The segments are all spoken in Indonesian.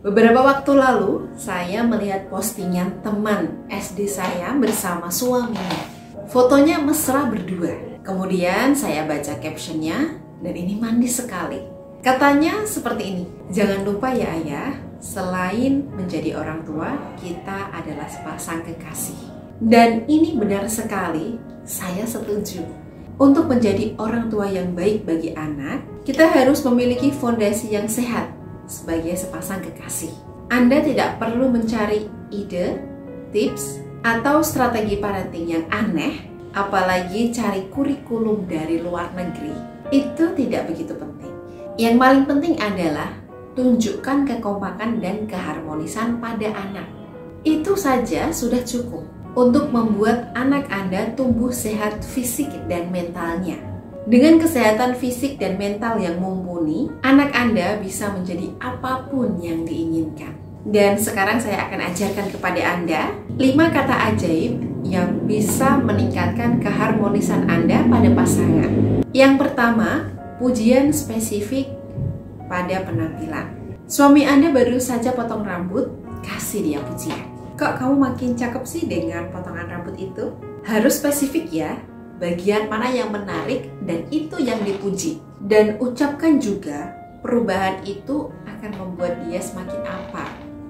Beberapa waktu lalu, saya melihat postingan teman SD saya bersama suaminya. Fotonya mesra berdua. Kemudian saya baca captionnya, dan ini manis sekali. Katanya seperti ini, "Jangan lupa ya ayah, selain menjadi orang tua, kita adalah sepasang kekasih." Dan ini benar sekali, saya setuju. Untuk menjadi orang tua yang baik bagi anak, kita harus memiliki fondasi yang sehat sebagai sepasang kekasih. Anda tidak perlu mencari ide, tips, atau strategi parenting yang aneh, apalagi cari kurikulum dari luar negeri. Itu tidak begitu penting. Yang paling penting adalah tunjukkan kekompakan dan keharmonisan pada anak. Itu saja sudah cukup untuk membuat anak Anda tumbuh sehat fisik dan mentalnya. Dengan kesehatan fisik dan mental yang mumpuni, anak Anda bisa menjadi apapun yang diinginkan. Dan sekarang saya akan ajarkan kepada Anda 5 kata ajaib yang bisa meningkatkan keharmonisan Anda pada pasangan. Yang pertama, pujian spesifik pada penampilan. Suami Anda baru saja potong rambut, kasih dia pujian. "Kok kamu makin cakep sih dengan potongan rambut itu?" Harus spesifik ya. Bagian mana yang menarik dan itu yang dipuji. Dan ucapkan juga perubahan itu akan membuat dia semakin apa.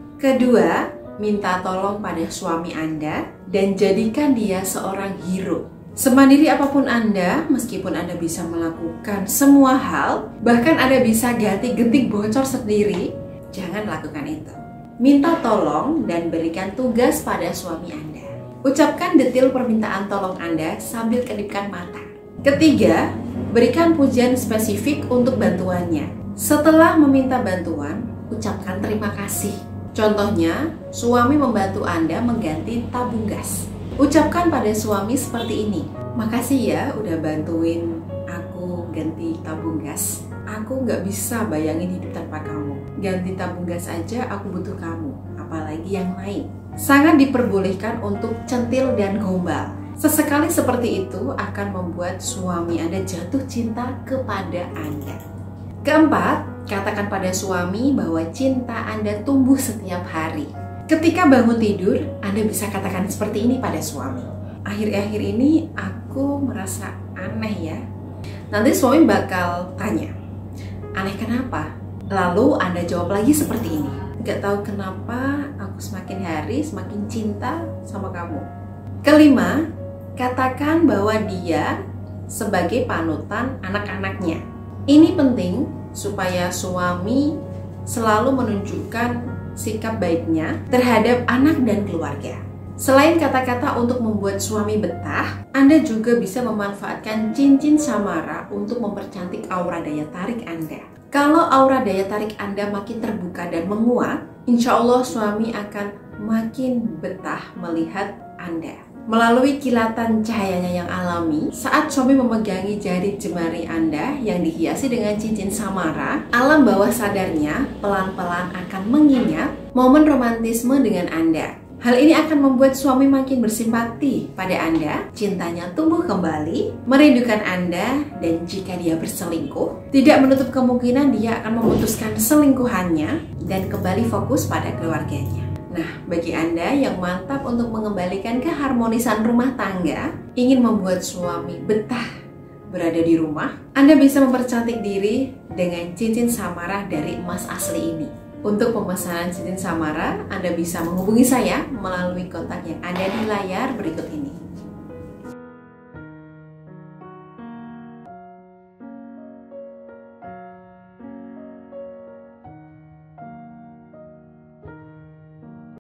Kedua, minta tolong pada suami Anda dan jadikan dia seorang hero. Semandiri apapun Anda, meskipun Anda bisa melakukan semua hal, bahkan Anda bisa ganti-ganti bocor sendiri, jangan lakukan itu. Minta tolong dan berikan tugas pada suami Anda. Ucapkan detail permintaan tolong Anda sambil kedipkan mata. Ketiga, berikan pujian spesifik untuk bantuannya. Setelah meminta bantuan, ucapkan terima kasih. Contohnya, suami membantu Anda mengganti tabung gas. Ucapkan pada suami seperti ini, "Makasih ya udah bantuin aku ganti tabung gas. Aku nggak bisa bayangin hidup tanpa kamu. Ganti tabung gas aja aku butuh kamu, apalagi yang lain." Sangat diperbolehkan untuk centil dan gombal. Sesekali seperti itu akan membuat suami Anda jatuh cinta kepada Anda. Keempat, katakan pada suami bahwa cinta Anda tumbuh setiap hari. Ketika bangun tidur, Anda bisa katakan seperti ini pada suami, "Akhir-akhir ini aku merasa aneh ya." Nanti suami bakal tanya, "Aneh kenapa?" Lalu Anda jawab lagi seperti ini, "Gak tahu kenapa aku semakin hari semakin cinta sama kamu." Kelima, katakan bahwa dia sebagai panutan anak-anaknya. Ini penting supaya suami selalu menunjukkan sikap baiknya terhadap anak dan keluarga. Selain kata-kata untuk membuat suami betah, Anda juga bisa memanfaatkan cincin samara untuk mempercantik aura daya tarik Anda. Kalau aura daya tarik Anda makin terbuka dan menguat, insya Allah suami akan makin betah melihat Anda. Melalui kilatan cahayanya yang alami, saat suami memegangi jari jemari Anda yang dihiasi dengan cincin samara, alam bawah sadarnya pelan-pelan akan mengingat momen romantisme dengan Anda. Hal ini akan membuat suami makin bersimpati pada Anda, cintanya tumbuh kembali, merindukan Anda, dan jika dia berselingkuh, tidak menutup kemungkinan dia akan memutuskan selingkuhannya dan kembali fokus pada keluarganya. Nah, bagi Anda yang mantap untuk mengembalikan keharmonisan rumah tangga, ingin membuat suami betah berada di rumah, Anda bisa mempercantik diri dengan cincin samara dari emas asli ini. Untuk pemesanan cincin samara, Anda bisa menghubungi saya melalui kontak yang ada di layar berikut ini.